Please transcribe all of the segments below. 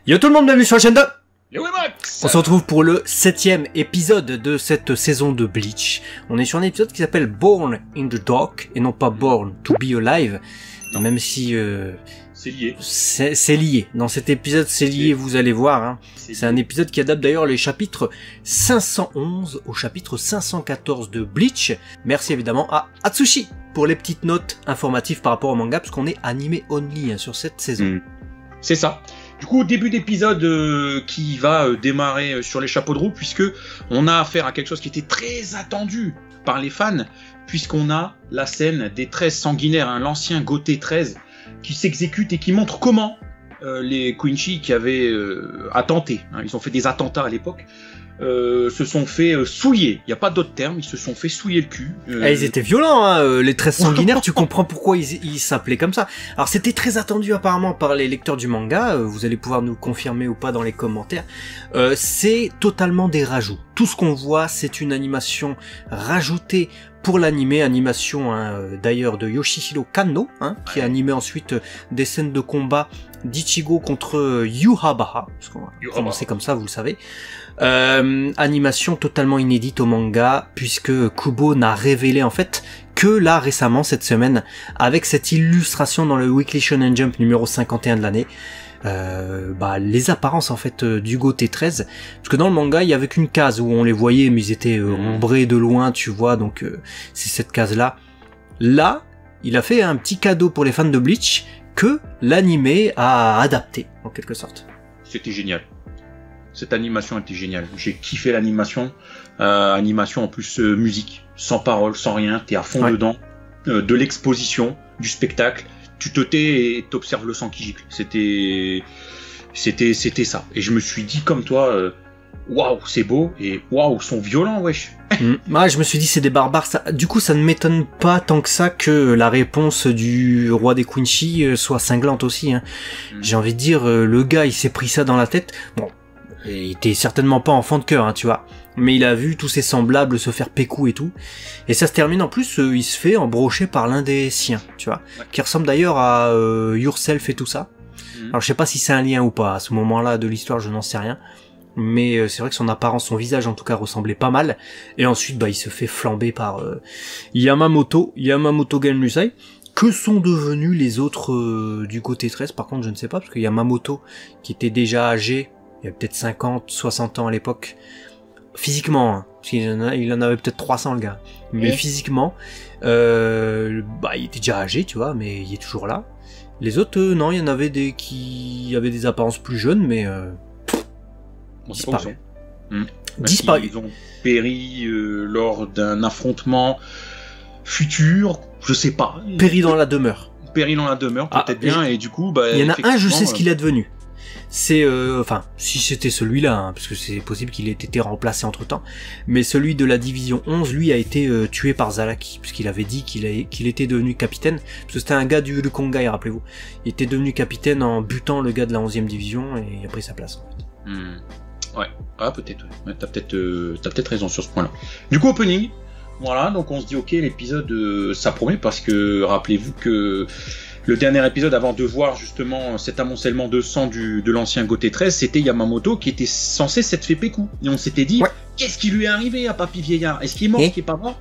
Yo tout le monde, bienvenue sur la chaîne de... Yo Max. On se retrouve pour le 7e épisode de cette saison de Bleach. On est sur un épisode qui s'appelle Born in the Dark et non pas Born to be Alive. Non. Même si c'est lié. C'est lié. Dans cet épisode, c'est lié, vous allez voir. Hein. C'est un épisode qui adapte d'ailleurs les chapitres 511 au chapitre 514 de Bleach. Merci évidemment à Atsushi pour les petites notes informatives par rapport au manga, parce qu'on est animé only hein, sur cette saison. C'est ça. Du coup, début d'épisode qui va démarrer sur les chapeaux de roue, puisque on a affaire à quelque chose qui était très attendu par les fans, puisqu'on a la scène des 13 sanguinaires, hein, l'ancien Goté 13, qui s'exécute et qui montre comment les Quincy qui avaient attenté, hein, ils ont fait des attentats à l'époque, se sont fait souiller, il n'y a pas d'autre terme, ils se sont fait souiller le cul. Ils étaient violents, hein, les 13 sanguinaires, tu comprends pourquoi ils s'appelaient comme ça. Alors c'était très attendu apparemment par les lecteurs du manga, vous allez pouvoir nous confirmer ou pas dans les commentaires. C'est totalement des rajouts. Tout ce qu'on voit, c'est une animation rajoutée pour l'animé, animation hein, d'ailleurs de Yoshihiro Kanno, hein, qui a animé ensuite des scènes de combat d'Ichigo contre Yhwach, parce qu'on va prononcer comme ça, vous le savez. Animation totalement inédite au manga, puisque Kubo n'a révélé en fait que là récemment cette semaine, avec cette illustration dans le Weekly Shonen Jump numéro 51 de l'année. Les apparences en fait du Goté 13, parce que dans le manga il y avait qu'une case où on les voyait mais ils étaient ombrés de loin, tu vois, donc c'est cette case là. Là il a fait un petit cadeau pour les fans de Bleach que l'animé a adapté en quelque sorte. C'était génial, cette animation était géniale, j'ai kiffé l'animation, animation en plus musique, sans parole, sans rien, t'es à fond dedans, de l'exposition, du spectacle. Tu te tais et t'observes le sang qui gicle. C'était ça. Et je me suis dit comme toi, waouh, c'est beau et waouh, sont violents, wesh. Je me suis dit c'est des barbares. Du coup, ça ne m'étonne pas tant que ça que la réponse du roi des Quincy soit cinglante aussi. Hein. J'ai envie de dire, le gars, il s'est pris ça dans la tête. Bon, il était certainement pas enfant de cœur, hein, tu vois. Mais il a vu tous ses semblables se faire pécou et tout. Et ça se termine en plus, il se fait embrocher par l'un des siens, tu vois. Qui ressemble d'ailleurs à Yourself et tout ça. Alors je sais pas si c'est un lien ou pas, à ce moment-là de l'histoire je n'en sais rien. Mais c'est vrai que son apparence, son visage en tout cas ressemblait pas mal. Et ensuite il se fait flamber par Yamamoto Genryusai. Que sont devenus les autres du Goté 13 par contre je ne sais pas, parce que Yamamoto qui était déjà âgé, il y a peut-être 50, 60 ans à l'époque, physiquement, hein, parce qu'il en avait peut-être 300 le gars, mais physiquement, il était déjà âgé, tu vois, mais il est toujours là. Les autres, non, il y en avait des qui avaient des apparences plus jeunes, mais disparus. Disparus. Ils ont péri lors d'un affrontement futur, je sais pas. Péri dans la demeure. Péri dans la demeure, peut-être bien, et du coup, il y en a un, je sais ce qu'il est devenu. C'est si c'était celui-là, hein, parce que c'est possible qu'il ait été remplacé entre-temps, mais celui de la division 11, lui, a été tué par Zaraki, puisqu'il avait dit qu'il était devenu capitaine, parce que c'était un gars du Kongai, rappelez-vous. Il était devenu capitaine en butant le gars de la 11e division, et il a pris sa place, en fait. Ouais, peut-être, ouais. T'as peut-être raison sur ce point-là. Du coup, opening, voilà, donc on se dit, ok, l'épisode, ça promet, parce que, rappelez-vous que le dernier épisode, avant de voir justement cet amoncellement de sang de l'ancien Goté 13, c'était Yamamoto qui était censé s'être fait pécou. Et on s'était dit, qu'est-ce qui lui est arrivé à Papy Vieillard? Est-ce qu'il est mort, est-ce qu'il est pas mort?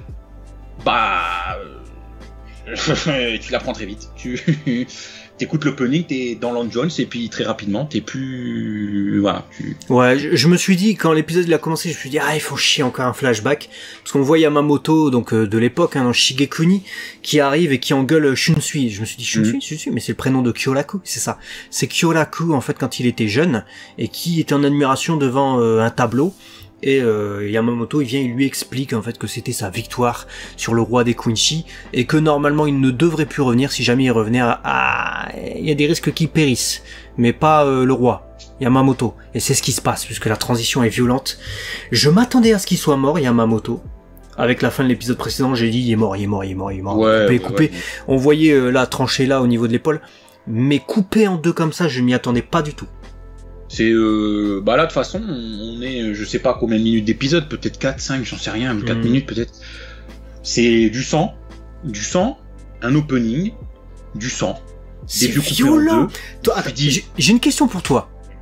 Tu l'apprends très vite. Tu écoutes l'opening, t'es dans Long Jones, et puis très rapidement, t'es plus... Voilà. Ouais, je me suis dit, quand l'épisode il a commencé, je me suis dit, il faut chier encore un flashback, parce qu'on voit Yamamoto, donc de l'époque, hein, dans Shigekuni, qui arrive et qui engueule Shunsui. Je me suis dit, Shunsui, mais c'est le prénom de Kyoraku, c'est ça. C'est Kyoraku, en fait, quand il était jeune, et qui était en admiration devant un tableau. Et Yamamoto, il lui explique en fait que c'était sa victoire sur le roi des Quincy, et que normalement il ne devrait plus revenir. Si jamais il revenait, il y a des risques qu'il périsse, mais pas le roi, Yamamoto. Et c'est ce qui se passe, puisque la transition est violente. Je m'attendais à ce qu'il soit mort, Yamamoto. Avec la fin de l'épisode précédent, j'ai dit il est mort. Coupé. On voyait la tranchée là au niveau de l'épaule, mais coupé en deux comme ça, je m'y attendais pas du tout. C'est là de toute façon on est je sais pas combien de minutes d'épisode, peut-être 4, 5, j'en sais rien, 4 minutes peut-être. C'est du sang, un opening, du sang, c'est violent. Toi, j'ai une question pour toi.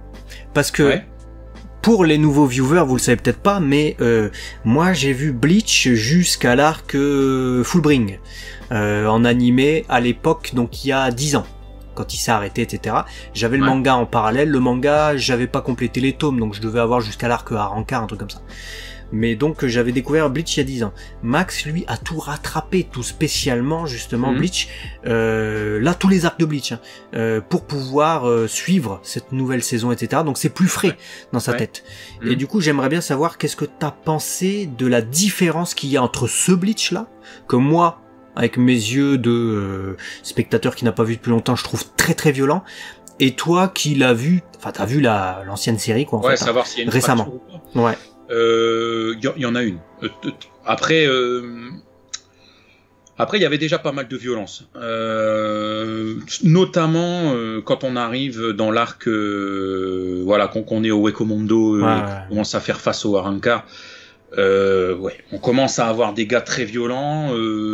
Parce que pour les nouveaux viewers, vous le savez peut-être pas, mais moi j'ai vu Bleach jusqu'à l'arc Fullbring en animé à l'époque, donc il y a 10 ans. Quand il s'est arrêté, etc. J'avais le manga en parallèle. Le manga, j'avais pas complété les tomes, donc je devais avoir jusqu'à l'arc Arrancar, un truc comme ça. Mais donc j'avais découvert Bleach il y a 10 ans. Max, lui, a tout rattrapé, tout spécialement, justement, Bleach. Là, tous les arcs de Bleach, pour pouvoir suivre cette nouvelle saison, etc. Donc c'est plus frais dans sa tête. Et du coup, j'aimerais bien savoir qu'est-ce que t'as pensé de la différence qu'il y a entre ce Bleach-là, que moi, avec mes yeux de spectateur qui n'a pas vu depuis longtemps, je trouve très très violent. Et toi qui l'as vu, enfin t'as vu l'ancienne série quoi, en fait, savoir s'il y a une récemment. ou pas. Ouais. Y en a une. Après, il y avait déjà pas mal de violence, notamment quand on arrive dans l'arc, qu'on est au Wekomondo, on commence à faire face au Arrancar. On commence à avoir des gars très violents,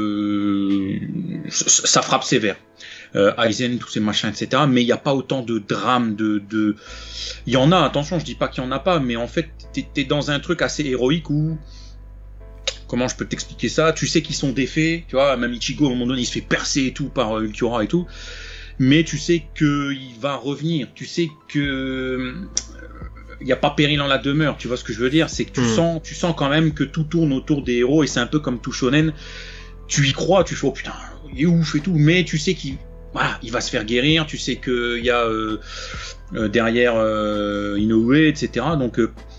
ça frappe sévère. Aizen, tous ces machins, etc. Mais il n'y a pas autant de drame, il y en a, attention, je dis pas qu'il y en a pas, mais en fait, t'es dans un truc assez héroïque où, comment je peux t'expliquer ça? Tu sais qu'ils sont défaits, tu vois, même Ichigo, à un moment donné, il se fait percer et tout par Ulquiorra et tout, mais tu sais qu'il va revenir, tu sais que il n'y a pas péril en la demeure, tu vois ce que je veux dire, c'est que tu sens quand même que tout tourne autour des héros, et c'est un peu comme tout shonen, tu y crois, tu fais oh putain, il est ouf et tout, mais tu sais qu'il va se faire guérir, tu sais qu'il y a derrière Inoue, etc. Donc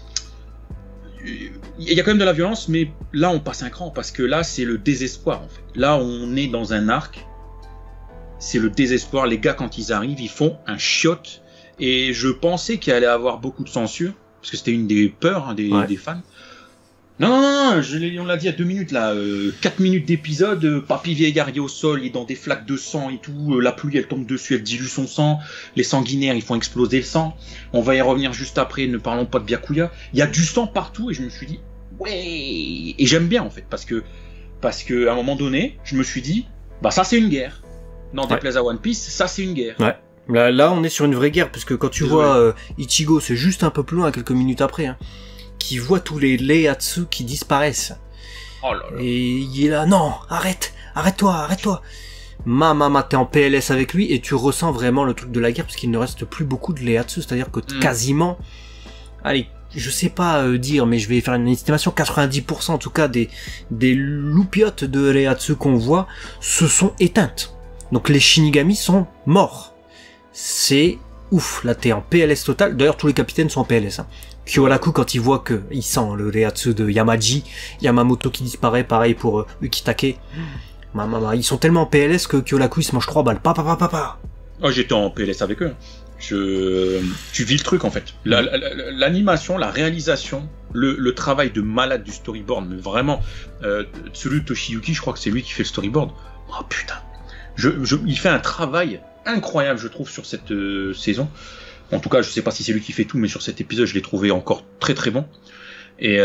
il y a quand même de la violence, mais là on passe un cran, parce que là c'est le désespoir en fait. Là on est dans un arc, c'est le désespoir, les gars quand ils arrivent, ils font un chiotte. Et je pensais qu'il allait avoir beaucoup de censure, parce que c'était une des peurs des fans. Non, on l'a dit il y a 2 minutes là, 4 minutes d'épisode, Papy Vieillard est au sol, il est dans des flaques de sang et tout, la pluie elle tombe dessus, elle dilue son sang, les sanguinaires ils font exploser le sang, on va y revenir juste après, ne parlons pas de Byakuya, il y a du sang partout, et je me suis dit, ouais, et j'aime bien en fait, parce que à un moment donné, je me suis dit, bah ça c'est une guerre, non déplaise à One Piece, ça c'est une guerre. Ouais. Là, on est sur une vraie guerre, parce que quand tu vois Ichigo, c'est juste un peu plus loin, quelques minutes après, qui voit tous les Ieyasu qui disparaissent. Oh là là. Et il est là, non, arrête-toi. Maman, t'es en PLS avec lui, et tu ressens vraiment le truc de la guerre, parce qu'il ne reste plus beaucoup de Ieyasu, c'est-à-dire que quasiment, allez, je sais pas dire, mais je vais faire une estimation, 90% en tout cas des loupiotes de Ieyasu qu'on voit se sont éteintes. Donc les Shinigami sont morts. C'est ouf, là t'es en PLS total. D'ailleurs tous les capitaines sont en PLS. Kyoraku, quand il voit que il sent le Ieyasu de Yamaji, Yamamoto qui disparaît, pareil pour Ukitake. Ils sont tellement en PLS que Kyoraku il se mange 3 balles. Papa. Oh, j'étais en PLS avec eux. Tu vis le truc en fait. L'animation, la réalisation, le travail de malade du storyboard, mais vraiment, Tsuru Toshiyuki, je crois que c'est lui qui fait le storyboard. Oh putain. Il fait un travail incroyable, je trouve, sur cette saison. En tout cas, je sais pas si c'est lui qui fait tout, mais sur cet épisode, je l'ai trouvé encore très très bon. Et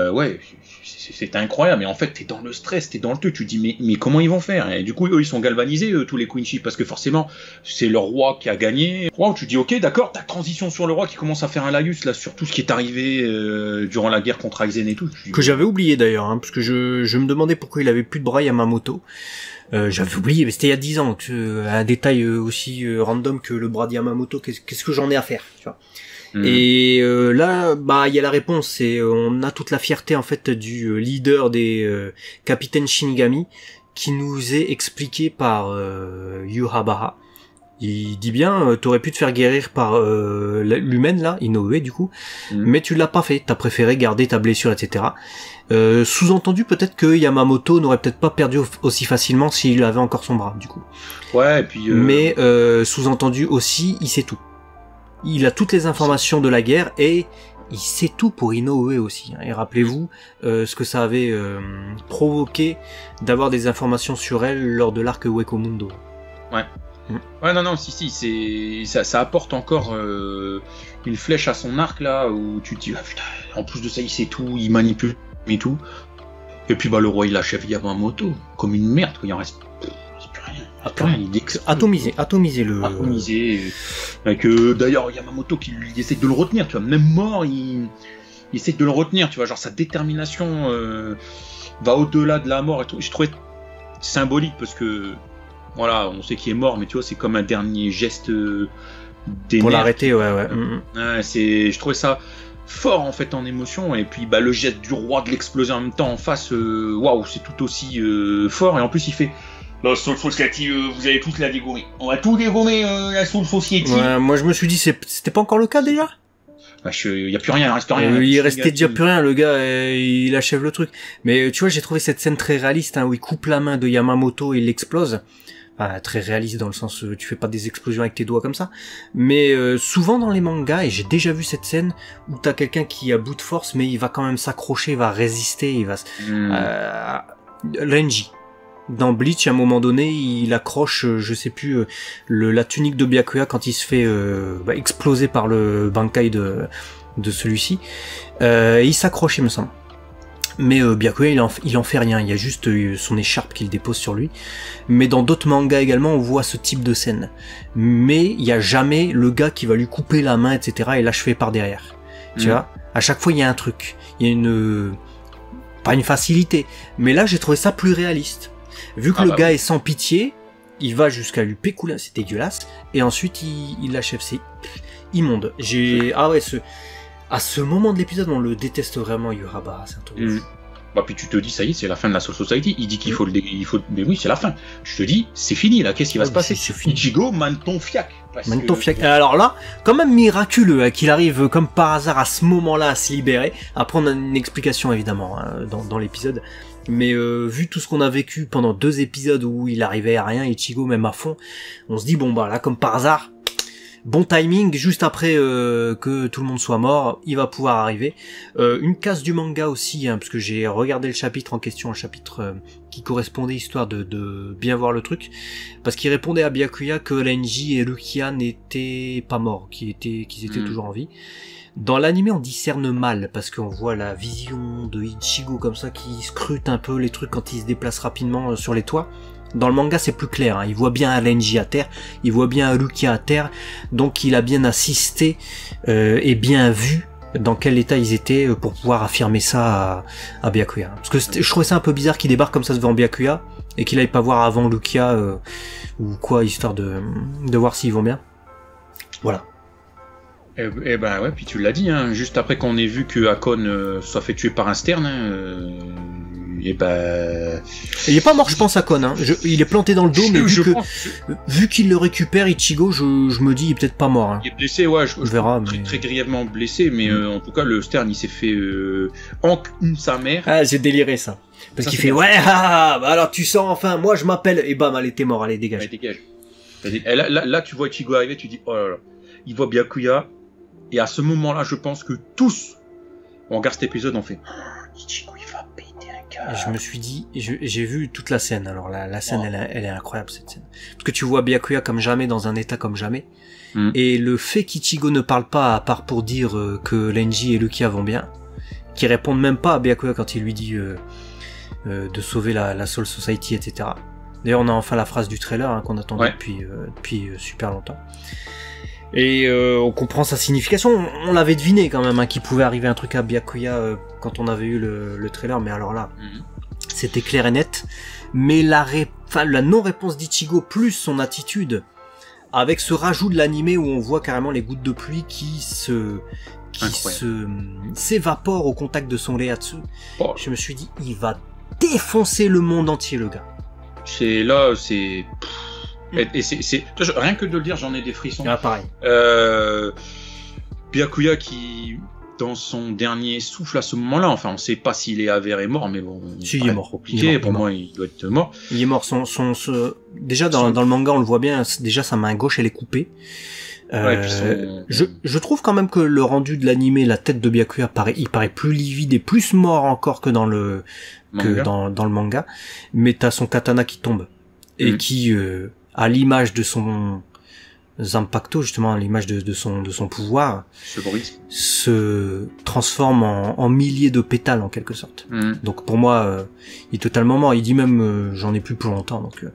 c'est incroyable. Et en fait, t'es dans le stress, t'es dans le truc. Tu te dis, mais comment ils vont faire? Et du coup, eux, ils sont galvanisés, tous les Quincy, parce que forcément, c'est le roi qui a gagné. Wow, tu te dis, ok, d'accord, ta transition sur le roi qui commence à faire un laïus, là, sur tout ce qui est arrivé durant la guerre contre Aizen et tout. Que j'avais oublié d'ailleurs, parce que je me demandais pourquoi il avait plus de bras Yamamoto. J'avais oublié, mais c'était il y a 10 ans, un détail aussi random que le bras de Yamamoto, qu'est-ce que j'en ai à faire, tu vois. Et là, il y a la réponse, et on a toute la fierté en fait du leader des capitaines Shinigami, qui nous est expliqué par Yuhabara. Il dit bien, t'aurais pu te faire guérir par l'humaine là, Inoue du coup, mais tu l'as pas fait, t'as préféré garder ta blessure, etc. Sous-entendu peut-être que Yamamoto n'aurait peut-être pas perdu aussi facilement s'il avait encore son bras du coup. Ouais, et puis. Mais sous-entendu aussi, il sait tout. Il a toutes les informations de la guerre et il sait tout pour Inoue aussi. Et rappelez-vous ce que ça avait provoqué d'avoir des informations sur elle lors de l'arc Wekomundo. Ouais. Ouais, non, si, ça apporte encore une flèche à son arc là où tu te dis, ah putain, en plus de ça, il sait tout, il manipule et tout. Et puis le roi il achève Yamamoto comme une merde, quoi. Il en reste Atomiser le. Atomiser. D'ailleurs, Yamamoto qui lui essaie de le retenir, tu vois, même mort, il essaie de le retenir, tu vois, genre sa détermination va au-delà de la mort et tout. Je trouvais symbolique parce que, voilà, on sait qu'il est mort, mais tu vois, c'est comme un dernier geste des pour nerfs. l'arrêter, ouais. Ouais, je trouvais ça fort en fait en émotion, et puis le geste du roi de l'exploser en même temps en face, waouh, c'est tout aussi fort, et en plus il fait la Soul Society, vous allez tous la dégommer, on va tout dégommer la Soul Society. Ouais, moi je me suis dit c'était pas encore le cas déjà. Il y a plus rien, il reste rien. Il restait déjà plus rien, le gars, il achève le truc. Mais tu vois, j'ai trouvé cette scène très réaliste, où il coupe la main de Yamamoto et il l'explose. Enfin, très réaliste dans le sens tu fais pas des explosions avec tes doigts comme ça, mais souvent dans les mangas, et j'ai déjà vu cette scène où t'as quelqu'un qui a bout de force mais il va quand même s'accrocher, il va résister, il va Renji dans Bleach, à un moment donné il accroche je sais plus la tunique de Byakuya quand il se fait exploser par le Bankai de celui-ci, il s'accroche il me semble. Mais Byakuya il en fait rien, il y a juste son écharpe qu'il dépose sur lui. Mais dans d'autres mangas également on voit ce type de scène. Mais il y a jamais le gars qui va lui couper la main, etc. et l'achever par derrière. Tu vois, à chaque fois il y a un truc, il y a pas une facilité, mais là j'ai trouvé ça plus réaliste. Vu que le gars est sans pitié, il va jusqu'à lui pécouler, c'est dégueulasse, et ensuite il l'achève, c'est immonde. À ce moment de l'épisode, on le déteste vraiment, Yuraba, c'est un truc de fou. Puis tu te dis, ça y est, c'est la fin de la Soul Society. Il dit qu'il faut mais oui, c'est la fin. Je te dis, c'est fini, là, qu'est-ce qui va se passer? Ichigo, Manton Fiac. Alors là, quand même miraculeux qu'il arrive comme par hasard à ce moment-là à se libérer. Après, on a une explication, évidemment, dans l'épisode. Mais vu tout ce qu'on a vécu pendant 2 épisodes où il arrivait à rien, Ichigo même à fond, on se dit, bon bah là, comme par hasard, bon timing, juste après que tout le monde soit mort, il va pouvoir arriver. Une case du manga aussi, parce que j'ai regardé le chapitre en question, un chapitre qui correspondait histoire de bien voir le truc, parce qu'il répondait à Byakuya que Renji et Rukia n'étaient pas morts, qu'ils étaient toujours en vie. Dans l'anime, on discerne mal, parce qu'on voit la vision de Ichigo comme ça, qui scrute un peu les trucs quand il se déplace rapidement sur les toits. Dans le manga, c'est plus clair, il voit bien Renji à terre, il voit bien Rukia à terre, donc il a bien assisté et bien vu dans quel état ils étaient pour pouvoir affirmer ça à Byakuya. Parce que je trouvais ça un peu bizarre qu'il débarque comme ça devant Byakuya et qu'il aille pas voir avant Rukia ou quoi, histoire de voir s'ils vont bien. Voilà. Eh ben ouais, puis tu l'as dit, juste après qu'on ait vu que Akon soit fait tuer par un Stern, il est pas mort, je pense, Akon, il est planté dans le dos, mais vu qu'il le récupère, Ichigo, je me dis, il est peut-être pas mort. Il est blessé, ouais, je verra, très, très grièvement blessé, mais en tout cas, le Stern, il s'est fait sa mère. Ah, j'ai déliré ça. Parce qu'il fait, bah alors tu sors enfin, moi je m'appelle, et bam, allez, t'es mort, allez, dégage. Allez, dégage. Là, tu vois Ichigo arriver, tu dis, oh là là, il voit Byakuya. Et à ce moment-là, je pense que tous, on regarde cet épisode, on fait Ichigo, il va péter un câble. Je me suis dit, j'ai vu toute la scène. Alors la scène, elle est incroyable, cette scène. Parce que tu vois Byakuya comme jamais, dans un état comme jamais. Et le fait qu'Ichigo ne parle pas, à part pour dire que Renji et Rukia vont bien, qui répondent même pas à Byakuya quand il lui dit de sauver la Soul Society, etc. D'ailleurs, on a enfin la phrase du trailer qu'on attendait depuis super longtemps. Et on comprend sa signification, on l'avait deviné quand même qu'il pouvait arriver un truc à Byakuya quand on avait eu le trailer, mais alors là, c'était clair et net. Mais la non-réponse d'Ichigo plus son attitude, avec ce rajout de l'animé où on voit carrément les gouttes de pluie qui s'évaporent au contact de son Reiatsu, je me suis dit, il va défoncer le monde entier, le gars. Et c'est rien que de le dire, j'en ai des frissons. Ah, pareil. Byakuya qui, dans son dernier souffle à ce moment-là, enfin, on sait pas s'il est avéré mort, mais bon, si, il est mort. Compliqué. Pour moi, il doit être mort. Il est mort. Déjà dans le manga, on le voit bien. Déjà, sa main gauche, elle est coupée. Je trouve quand même que le rendu de l'animé, la tête de Byakuya il paraît plus livide et plus mort encore que dans le manga. Mais t'as son katana qui tombe et qui à l'image de son Zanpakuto, justement, à l'image de son pouvoir, se transforme en milliers de pétales, en quelque sorte. Donc pour moi, il est totalement mort. Il dit même, j'en ai plus pour longtemps. Donc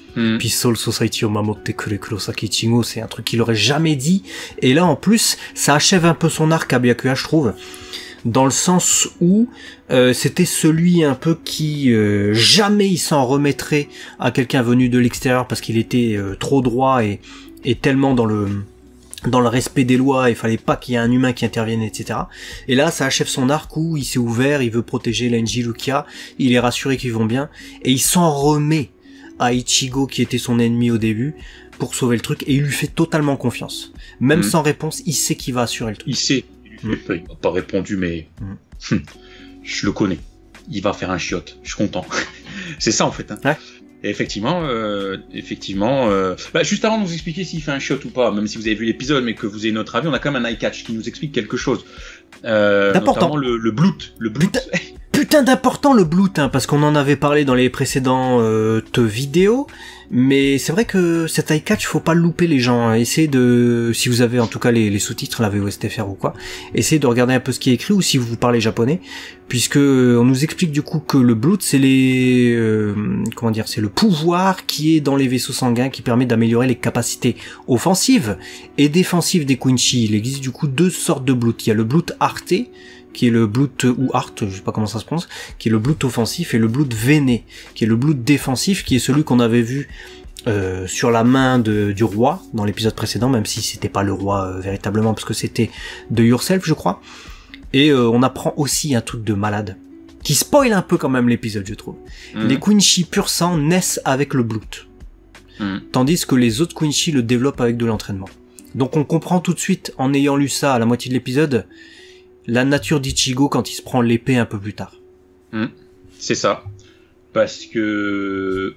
Puis Soul Society o Mamotte Kure Kurosaki Ichigo, c'est un truc qu'il aurait jamais dit. Et là, en plus, ça achève un peu son arc à Byakuya, je trouve. Dans le sens où c'était celui un peu qui jamais il s'en remettrait à quelqu'un venu de l'extérieur parce qu'il était trop droit et tellement dans le respect des lois, il fallait pas qu'il y ait un humain qui intervienne, etc. Et là, ça achève son arc où il s'est ouvert, il veut protéger Lenji Lukia, il est rassuré qu'ils vont bien, et il s'en remet à Ichigo qui était son ennemi au début pour sauver le truc, et il lui fait totalement confiance. Même sans réponse, il sait qu'il va assurer le truc. Il sait. Il m'a pas répondu, mais je le connais. Il va faire un chiotte. Je suis content. C'est ça en fait. Hein. Ouais. Et effectivement, juste avant de nous expliquer s'il fait un shot ou pas, même si vous avez vu l'épisode, mais que vous ayez notre avis, on a quand même un eye catch qui nous explique quelque chose. D'important. Notamment le bloot. Putain d'important le bloot, hein, parce qu'on en avait parlé dans les précédentes vidéos, mais c'est vrai que cet eye catch, faut pas le louper les gens. Hein. Essayez de, si vous avez en tout cas les sous-titres, la VOSTFR ou quoi, essayez de regarder un peu ce qui est écrit, ou si vous parlez japonais, puisque on nous explique du coup que le bloot, c'est c'est le pouvoir qui est dans les vaisseaux sanguins qui permet d'améliorer les capacités offensives et défensives des Quincy. Il existe du coup deux sortes de bloot. Il y a le bloot arté, qui est le bloot ou art, je sais pas comment ça se prononce, qui est le bloot offensif, et le bloot véné, qui est le bloot défensif, qui est celui qu'on avait vu sur la main du roi dans l'épisode précédent, même si c'était pas le roi véritablement, parce que c'était de Yourself, je crois. Et on apprend aussi un truc de malade, qui spoil un peu quand même l'épisode, je trouve. Les Quincy pur sang naissent avec le bloot, tandis que les autres Quincy le développent avec de l'entraînement. Donc on comprend tout de suite, en ayant lu ça à la moitié de l'épisode, la nature d'Ichigo quand il se prend l'épée un peu plus tard. C'est ça. Parce que...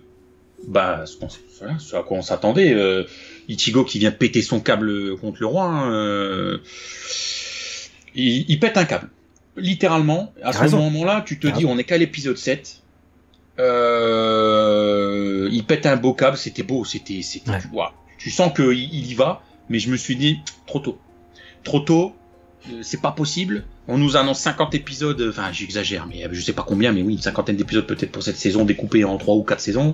ce à quoi on s'attendait. Ichigo qui vient péter son câble contre le roi. Hein, il pète un câble. Littéralement. À ce moment-là, tu te dis, on est qu'à l'épisode 7. Il pète un beau câble. C'était beau. Wow. Tu sens qu'il y va. Mais je me suis dit, trop tôt. C'est pas possible. On nous annonce 50 épisodes, enfin j'exagère, mais je sais pas combien, mais oui, une cinquantaine d'épisodes peut-être pour cette saison, découpée en 3 ou 4 saisons.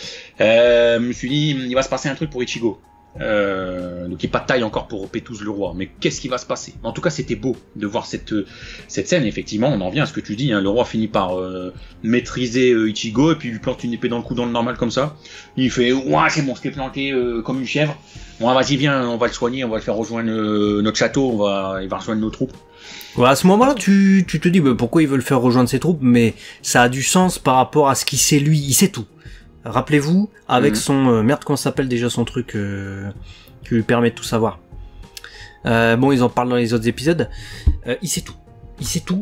Je me suis dit, il va se passer un truc pour Ichigo. Donc il n'y a pas de taille encore pour Pétouse le roi, mais qu'est-ce qui va se passer? En tout cas, c'était beau de voir cette scène. Effectivement, on en vient à ce que tu dis, hein, le roi finit par maîtriser Ichigo, et puis il lui plante une épée dans le cou dans le normal comme ça. Il fait, ouais, c'est bon, je t'ai planté comme une chèvre. Bon, vas-y, viens, on va le soigner, on va le faire rejoindre notre château, il va rejoindre nos troupes. Ouais, à ce moment-là, tu te dis pourquoi il veut le faire rejoindre ses troupes, mais ça a du sens par rapport à ce qu'il sait lui, il sait tout. Rappelez-vous, avec son... merde, comment s'appelle déjà son truc qui lui permet de tout savoir. Bon, ils en parlent dans les autres épisodes. Il sait tout. Il sait tout.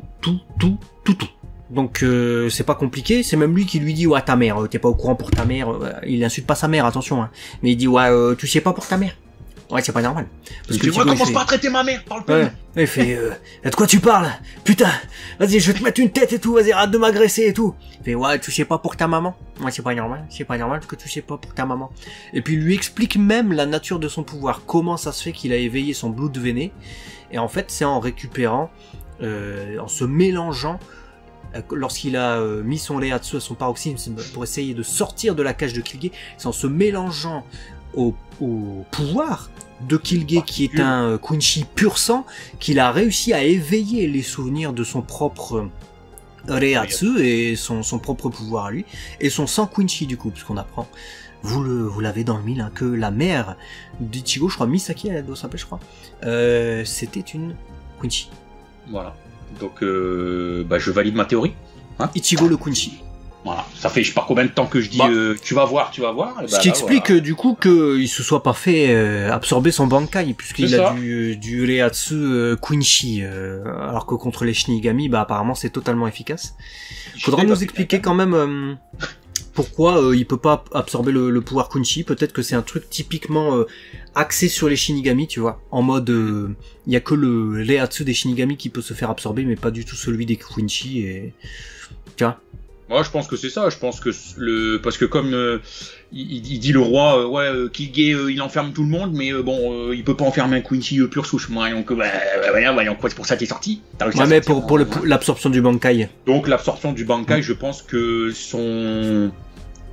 Donc c'est pas compliqué, c'est même lui qui lui dit, ouais, ta mère, t'es pas au courant pour ta mère. Il insulte pas sa mère, attention, hein. Mais il dit, ouais, tu sais pas pour ta mère. Ouais, c'est pas normal. Parce que moi, commence pas à traiter ma mère, parle pas. Ouais, il fait, de quoi tu parles? Putain, vas-y, je vais te mettre une tête et tout, vas-y, arrête de m'agresser et tout. Il fait, ouais, tu sais pas pour ta maman. Ouais, c'est pas normal que tu sais pas pour ta maman. Et puis il lui explique même la nature de son pouvoir, comment ça se fait qu'il a éveillé son blood véné. Et en fait, c'est en récupérant, en se mélangeant, lorsqu'il a mis son Reiatsu à son paroxysme pour essayer de sortir de la cage de Kilge, c'est en se mélangeant au pouvoir de Kilge, qui est un Quincy pur sang, qu'il a réussi à éveiller les souvenirs de son propre Reiatsu et son propre pouvoir à lui, et son sang Quincy du coup, puisqu'on apprend, vous l'avez dans le mille, hein, que la mère d'Ichigo, je crois, Misaki, elle doit s'appeler, je crois, c'était une Quincy. Voilà. Donc, je valide ma théorie. Hein, Ichigo le Quincy. Voilà, ça fait je sais pas combien de temps que je dis tu vas voir. Ce qui explique du coup qu'il se soit pas fait absorber son Bankai, puisqu'il a du Reiatsu Quincy, alors que contre les Shinigami, apparemment c'est totalement efficace. Faudra nous expliquer quand même pourquoi il peut pas absorber le pouvoir Quincy. Peut-être que c'est un truc typiquement axé sur les Shinigami, tu vois, en mode il y a que le Reiatsu des Shinigami qui peut se faire absorber, mais pas du tout celui des Quincy, et tu vois. Moi, je pense que c'est ça. Je pense que parce que comme il dit le roi, Kilge, il enferme tout le monde, mais il peut pas enfermer un Quincy pure souche. Voyons quoi, c'est pour ça qu'il est sorti. Ouais, mais pour l'absorption du Bankai. Donc l'absorption du Bankai, je pense que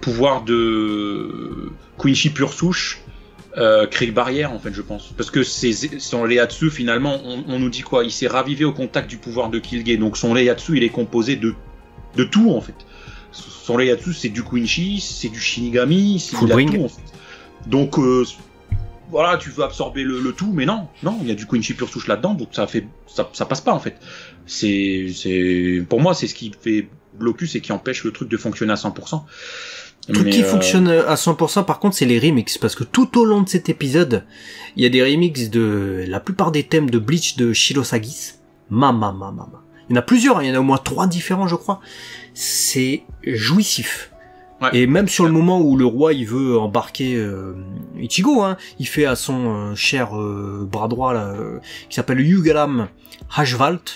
pouvoir de Quincy pure souche crée barrière en fait, je pense, parce que son Reiatsu finalement, on nous dit quoi, il s'est ravivé au contact du pouvoir de Killgate, donc son Reiatsu il est composé de tout en fait. Son Reiatsu c'est du Quincy, c'est du Shinigami, c'est de tout en fait. Donc voilà, tu veux absorber le tout, mais non, il y a du Quincy pure souche là-dedans, donc ça passe pas en fait. Pour moi c'est ce qui fait blocus et qui empêche le truc de fonctionner à 100%. Tout qui fonctionne à 100% par contre c'est les remixes, parce que tout au long de cet épisode il y a des remixes de la plupart des thèmes de Bleach de Shirosagis. Il y en a plusieurs, il y en a au moins 3 différents je crois. C'est jouissif. Ouais. Et même sur le moment où le roi il veut embarquer Ichigo, hein, il fait à son cher bras droit là, qui s'appelle Yugaram Hashvalto.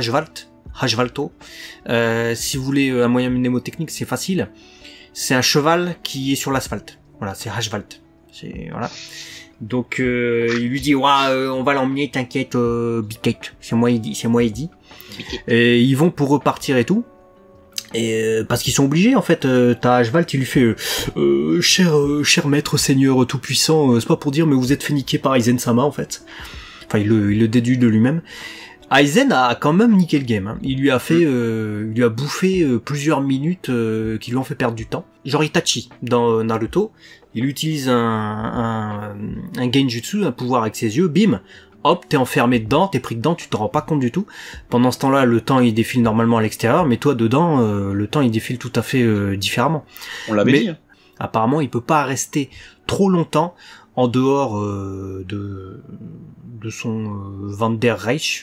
Si vous voulez un moyen mnémotechnique c'est facile. C'est un cheval qui est sur l'asphalte. Voilà, c'est Hashvalt. Voilà. Donc il lui dit on va l'emmener, t'inquiète, Big c'est moi il dit. Et ils vont pour repartir et tout. Et parce qu'ils sont obligés en fait. T'as Hashvalt, il lui fait cher maître seigneur tout puissant, c'est pas pour dire mais vous êtes fait niquer par Aizen-sama en fait. Enfin il le déduit de lui-même. Aizen a quand même niqué le game, hein. Il lui a bouffé plusieurs minutes qui lui ont fait perdre du temps. Genre Itachi dans Naruto, il utilise un genjutsu, un pouvoir avec ses yeux, bim, hop, t'es enfermé dedans, t'es pris dedans, tu te rends pas compte du tout. Pendant ce temps-là, le temps il défile normalement à l'extérieur, mais toi dedans, le temps il défile tout à fait différemment. On l'avait dit. Apparemment, il peut pas rester trop longtemps en dehors de son Vandenreich,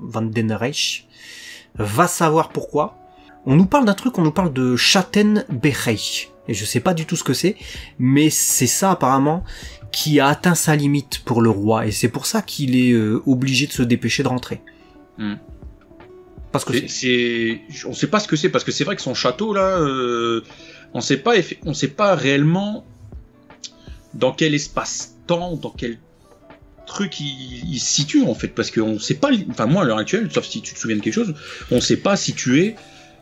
va savoir pourquoi. On nous parle d'un truc, on nous parle de Schattenbereich, et je sais pas du tout ce que c'est, mais c'est ça apparemment qui a atteint sa limite pour le roi, et c'est pour ça qu'il est obligé de se dépêcher de rentrer. Parce que on sait pas ce que c'est, parce que c'est vrai que son château là, on sait pas réellement dans quel espace-temps, dans quel truc il se situe en fait, parce qu'on sait pas, enfin moi à l'heure actuelle, sauf si tu te souviens de quelque chose, on sait pas situer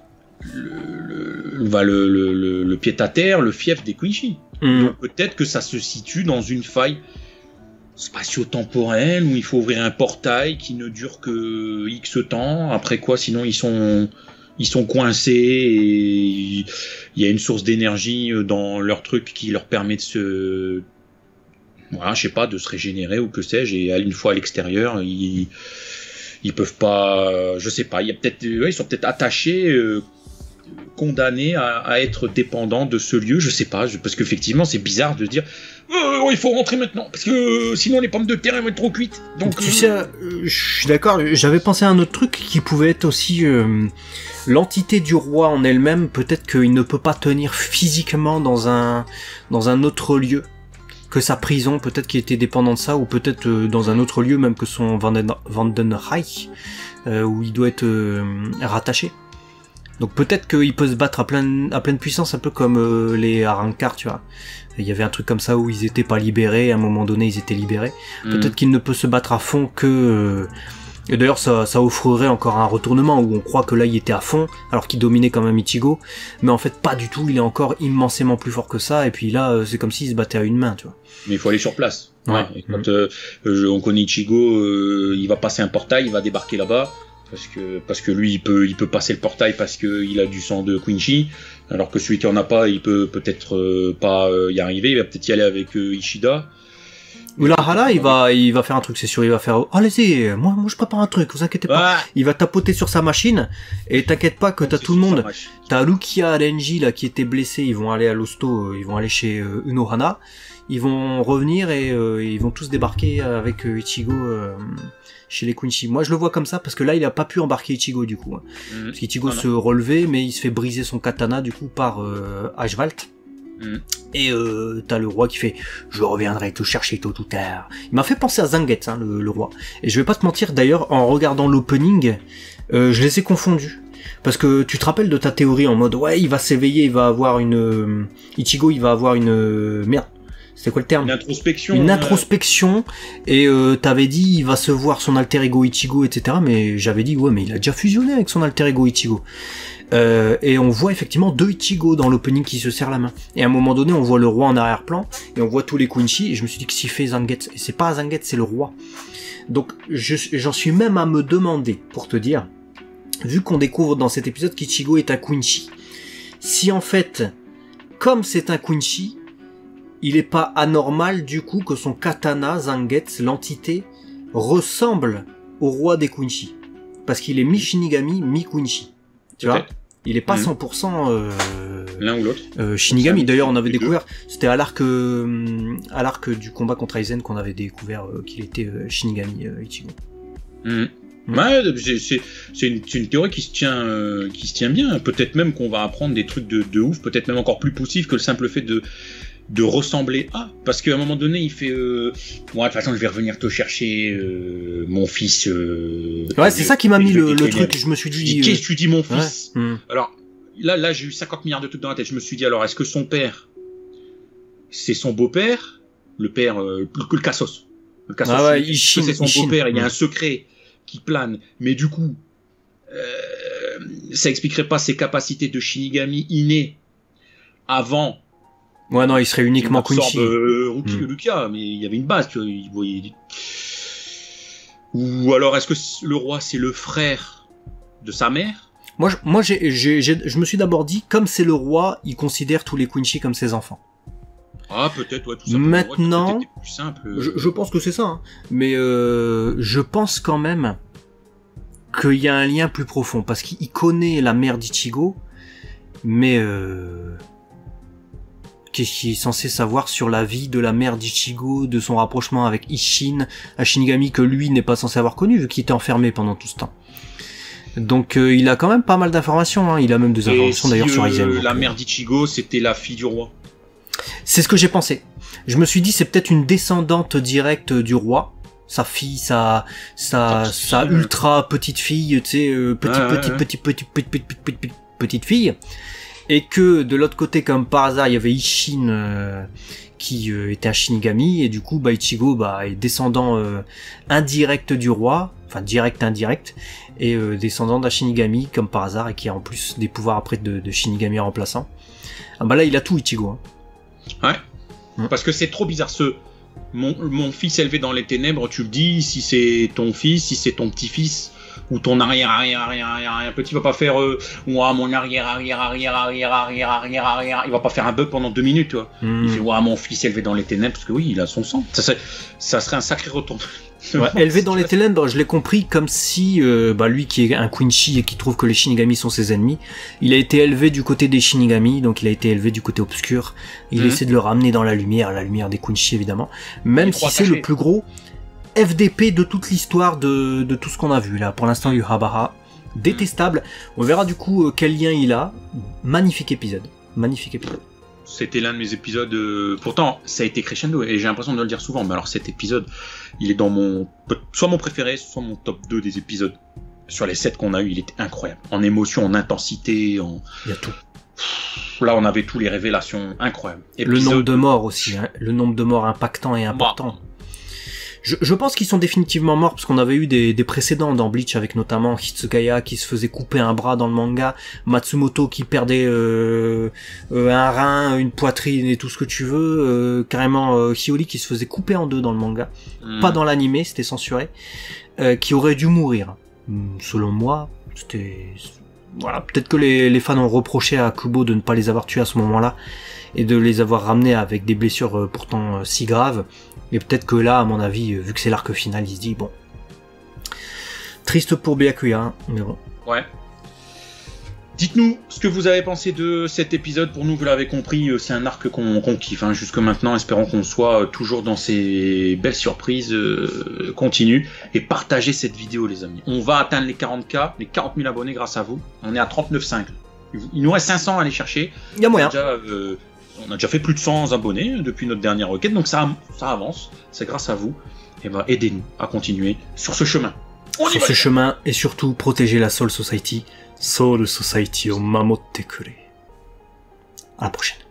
le pied-à-terre, le fief des Quincy. Donc peut-être que ça se situe dans une faille spatio-temporelle où il faut ouvrir un portail qui ne dure que X temps, après quoi sinon ils sont coincés et il y a une source d'énergie dans leur truc qui leur permet de se de se régénérer ou que sais-je, et une fois à l'extérieur ils peuvent pas, je sais pas, il y a peut-être ils sont peut-être attachés, condamnés à être dépendants de ce lieu, je sais pas, parce qu'effectivement c'est bizarre de dire il faut rentrer maintenant parce que sinon les pommes de terre vont être trop cuites. Donc tu sais, je suis d'accord, j'avais pensé à un autre truc qui pouvait être aussi l'entité du roi en elle-même, peut-être qu'il ne peut pas tenir physiquement dans un autre lieu que sa prison, peut-être qu'il était dépendant de ça, ou peut-être dans un autre lieu même que son Vandenreich, où il doit être rattaché. Donc peut-être qu'il peut se battre à pleine puissance, un peu comme les Arrancar, tu vois. Il y avait un truc comme ça où ils étaient pas libérés, à un moment donné ils étaient libérés. Peut-être qu'il ne peut se battre à fond que... Et d'ailleurs ça offrirait encore un retournement où on croit que là il était à fond alors qu'il dominait quand même Ichigo, mais en fait pas du tout, il est encore immensément plus fort que ça, et puis là c'est comme s'il se battait à une main, tu vois. Mais il faut aller sur place. Ouais. Et quand on connaît Ichigo, il va passer un portail, il va débarquer là-bas parce que lui il peut passer le portail parce que il a du sang de Quincy, alors que celui qui en a pas, il peut peut-être pas y arriver, il va peut-être y aller avec Ishida. Urahara, il va faire un truc, c'est sûr, il va faire, allez-y, moi je prépare un truc, vous inquiétez pas. Ouais. Il va tapoter sur sa machine, et t'inquiète pas que t'as tout le monde. T'as Rukia, Renji, là, qui était blessé, ils vont aller à l'hosto, ils vont aller chez Unohana, ils vont revenir et ils vont tous débarquer avec Ichigo chez les Quincy. Moi je le vois comme ça, parce que là il a pas pu embarquer Ichigo du coup. Hein. Parce qu'Ichigo se relevait, mais il se fait briser son katana du coup par Hashvalt. Et t'as le roi qui fait je reviendrai te chercher tôt ou tard. Il m'a fait penser à Zangetsu, hein, le roi. Et je vais pas te mentir, d'ailleurs, en regardant l'opening, je les ai confondus. Parce que tu te rappelles de ta théorie en mode ouais il va s'éveiller, il va avoir une Ichigo, il va avoir une merde. C'était quoi le terme? Une introspection. Une introspection, et t'avais dit il va se voir son alter ego Ichigo, etc. Mais j'avais dit ouais, mais il a déjà fusionné avec son alter ego Ichigo. Et on voit effectivement 2 Ichigo dans l'opening qui se serrent la main. Et à un moment donné, on voit le roi en arrière-plan, et on voit tous les Quincy, et je me suis dit que s'il fait Zangetsu, et c'est pas Zangetsu, c'est le roi. Donc j'en suis même à me demander, pour te dire, vu qu'on découvre dans cet épisode qu'Ichigo est un Quincy, si en fait, comme c'est un Quincy, il est pas anormal du coup que son katana, Zangetsu, l'entité, ressemble au roi des Quincy. Parce qu'il est mi-Shinigami, mi-Quincy. Tu vois, il est pas 100% l'un ou l'autre. Shinigami. D'ailleurs, on avait découvert, c'était à l'arc du combat contre Aizen qu'on avait découvert qu'il était Shinigami Ichigo. Ouais, c'est une théorie qui se tient bien. Peut-être même qu'on va apprendre des trucs de ouf, peut-être même encore plus poussifs que le simple fait de ressembler à, parce qu'à un moment donné il fait de toute façon je vais revenir te chercher mon fils, ouais, c'est ça qui m'a mis le truc. Je me suis dit qu'est-ce que tu dis mon fils, ouais. Alors là j'ai eu 50 milliards de trucs dans la tête. Je me suis dit, alors est-ce que son père c'est son beau-père, le père le Cassos, Ishin, c'est son beau-père, il y a un secret qui plane, mais du coup ça expliquerait pas ses capacités de Shinigami innées avant. Ouais, non, il serait uniquement Quincy. Rukia, mais il y avait une base, tu vois, il voyait. Ou alors, est-ce que le roi, c'est le frère de sa mère? Moi, je me suis d'abord dit, comme c'est le roi, il considère tous les Quincy comme ses enfants. Ah, peut-être, ouais, tout ça. Maintenant, plus simple. Je pense que c'est ça, hein. Mais je pense quand même qu'il y a un lien plus profond, parce qu'il connaît la mère d'Ichigo, mais qu'est-ce qu'il est censé savoir sur la vie de la mère d'Ichigo, de son rapprochement avec Ishin, un Shinigami que lui n'est pas censé avoir connu, vu qu'il était enfermé pendant tout ce temps. Donc il a quand même pas mal d'informations, hein. Il a même des informations d'ailleurs sur Aizen. La mère d'Ichigo, c'était la fille du roi. C'est ce que j'ai pensé. Je me suis dit, c'est peut-être une descendante directe du roi, sa fille, sa ultra petite fille, tu sais, petite fille. Et que de l'autre côté, comme par hasard, il y avait Ishin qui était un Shinigami, et du coup, Ichigo est descendant indirect du roi, enfin direct indirect, et descendant d'un Shinigami comme par hasard, et qui a en plus des pouvoirs après de Shinigami remplaçant. Ah là, il a tout, Ichigo. Hein. Ouais. Parce que c'est trop bizarre. Mon fils élevé dans les ténèbres, tu le dis, si c'est ton fils, si c'est ton petit-fils, ou ton arrière petit, va pas faire mon arrière, il va pas faire un bug pendant 2 minutes, tu vois. Il fait mon fils élevé dans les ténèbres, parce que oui, il a son sang. Ça serait un sacré retour. Ouais, élevé dans les ténèbres, je l'ai compris comme si lui qui est un Quincy et qui trouve que les Shinigami sont ses ennemis, il a été élevé du côté des Shinigami, donc il a été élevé du côté obscur. Il essaie de le ramener dans la lumière des Quincy évidemment, même si c'est le plus gros FDP de toute l'histoire de tout ce qu'on a vu là. Pour l'instant, Yuhabara, détestable. On verra du coup quel lien il a. Magnifique épisode. C'était l'un de mes épisodes. Pourtant, ça a été crescendo et j'ai l'impression de le dire souvent. Mais alors, cet épisode, il est dans soit mon préféré, soit mon top 2 des épisodes. Sur les 7 qu'on a eu, il était incroyable. En émotion, en intensité, Il y a tout. Là, on avait tous les révélations incroyables. Le nombre de morts aussi, hein. Le nombre de morts impactant et important. Je pense qu'ils sont définitivement morts parce qu'on avait eu des précédents dans Bleach avec notamment Hitsugaya qui se faisait couper un bras dans le manga, Matsumoto qui perdait un rein, une poitrine et tout ce que tu veux, carrément Hiyori qui se faisait couper en 2 dans le manga, pas dans l'animé, c'était censuré, qui aurait dû mourir. Selon moi, c'était... Voilà, peut-être que les fans ont reproché à Kubo de ne pas les avoir tués à ce moment-là et de les avoir ramenés avec des blessures pourtant si graves. Et peut-être que là, à mon avis, vu que c'est l'arc final, il se dit, bon... Triste pour Byakuya, hein, mais bon. Ouais. Dites-nous ce que vous avez pensé de cet épisode. Pour nous, vous l'avez compris, c'est un arc qu'on kiffe. Hein. Jusque maintenant, espérons qu'on soit toujours dans ces belles surprises continues. Et partagez cette vidéo, les amis. On va atteindre les 40K, les 40 000 abonnés grâce à vous. On est à 39,5. Il nous reste 500 à aller chercher. Il y a moyen. On a déjà fait plus de 100 abonnés depuis notre dernière requête, donc ça avance, c'est grâce à vous. Et aidez-nous à continuer sur ce chemin. Sur ce chemin, et surtout, protégez la Soul Society. Soul Society o mamotte kure. À la prochaine.